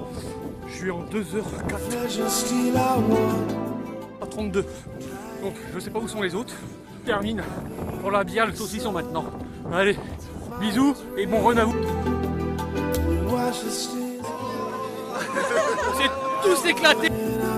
Je suis en 2h04. À 32. Donc je sais pas où sont les autres. Je termine pour la bière, le saucisson maintenant. Allez, bisous et bon run à vous. On s'est tous éclatés.